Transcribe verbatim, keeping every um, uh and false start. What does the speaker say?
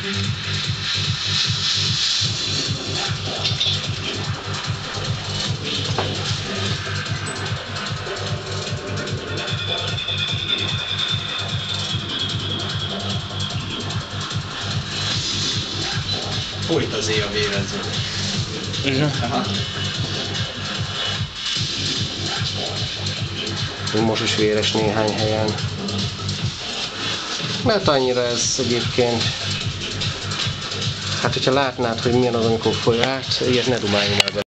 Folyt az éj a vérező. Igen? Aha. Most is véres néhány helyen. Mert annyira ez egyébként... Hát, hogyha látnád, hogy milyen az, amikor folyt át, ilyet ne dumáljunk már be.